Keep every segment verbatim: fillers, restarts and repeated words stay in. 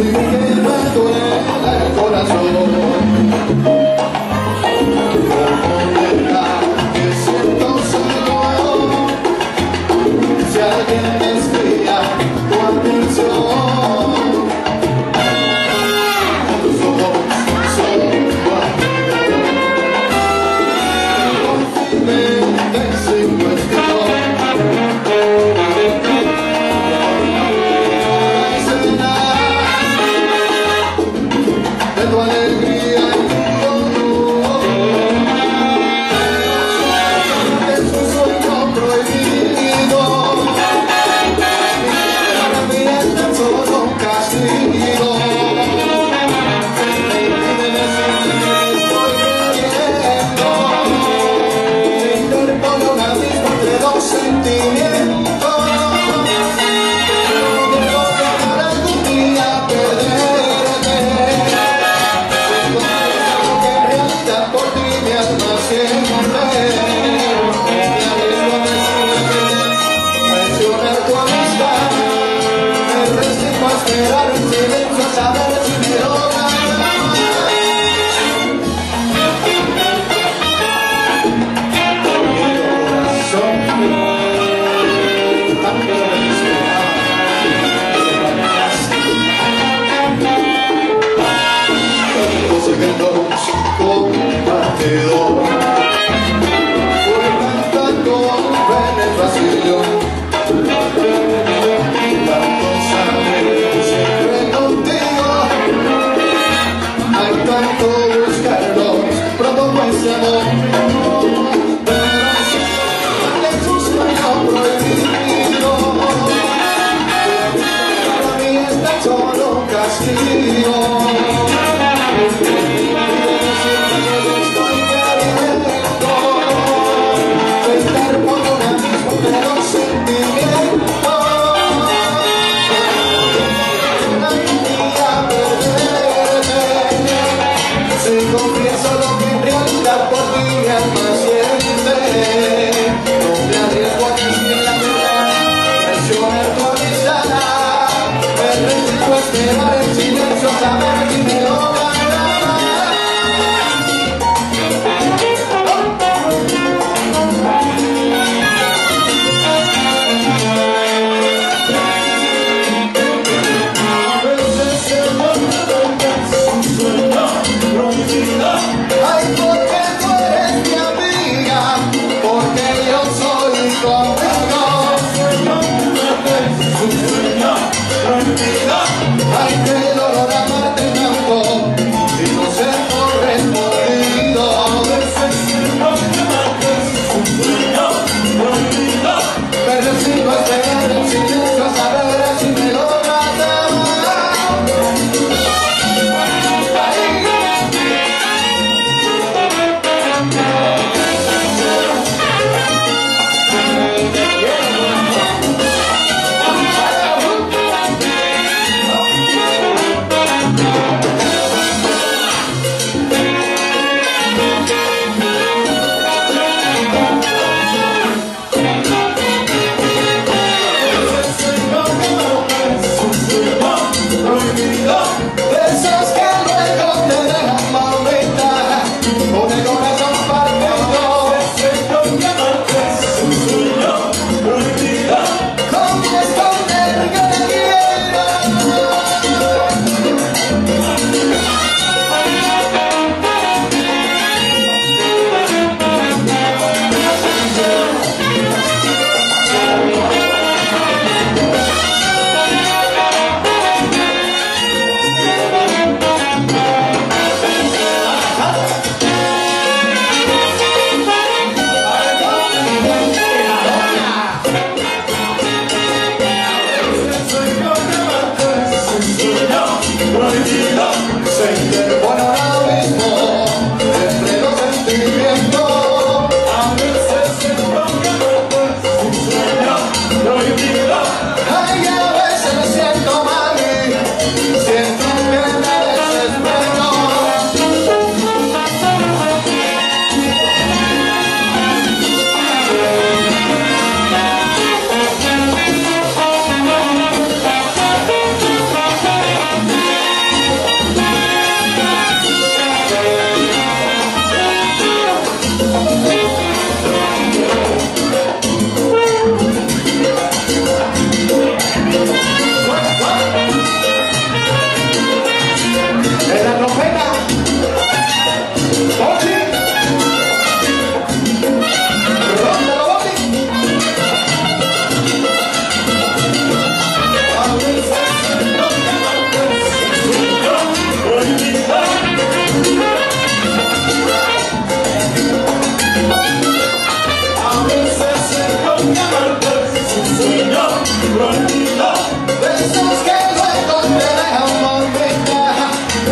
sin que me duela el corazón. ¿Cómo dejar que siento solo si alguien desvía tu atención? Tus ojos son confidente sin cuestión. De tu alegría y tu dolor, es un sueño prohibido, para mí es tan solo un castigo. Dime decirte que estoy creyendo, te interpone un abismo entre dos sentimientos. No quiero dejar algún día perderte. Por ti mi alma siempre me arriesgo a decirte traicionar tu amistad. Me resigno a esperar en silencio a saber si me logras corazón. Tanto lo deseaba, los segundos compartido por tanta compenetración, tantos años siempre contigo, hay tanto buscarlos, pronto ese amor, pero es un sueño prohibido, para mí es tan solo un castigo. Confieso lo que en realidad por ti mi alma siente. No me arriesgo a decir la verdad, traicionar tu amistad. Me resigno a esperar en silencio a saber si me logras. Ay, porque tú eres mi amiga, porque yo soy contigo. Ay, qué dolor amarte tanto y no ser correspondido. Me resigno a esperar en silencio a saber si me logras amar. Esos que luego te dejan maldita, con el corazón partido. Con mi esconder que te quiero. Se interpone un abismo entre los sentimientos. A veces siento que no es un sueño prohibido. Ay, a veces me siento mal y siento que me desespero.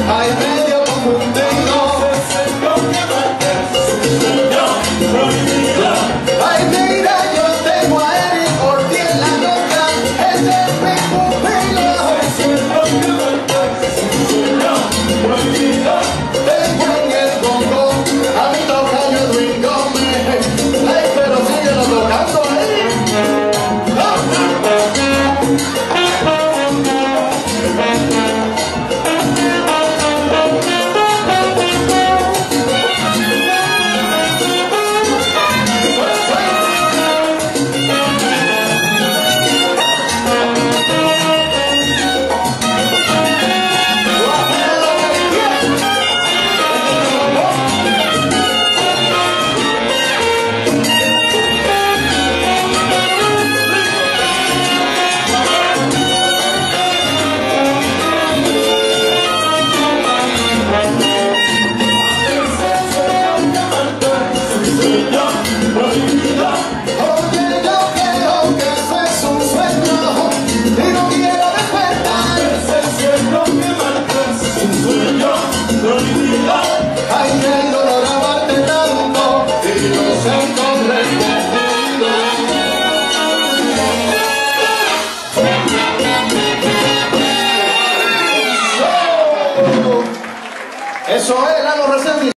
Ay, medio confundido. Ay, mira, yo tengo a Eric Ortiz en la boca. Ese es mi pupilo. Tengo en el bongo a mi tocayo Edwin Gómez. Ay, pero síguelo tocando ahí. Ay, el dolor abate tanto y no se encontré contigo. Eso es, Lalo Reséndiz.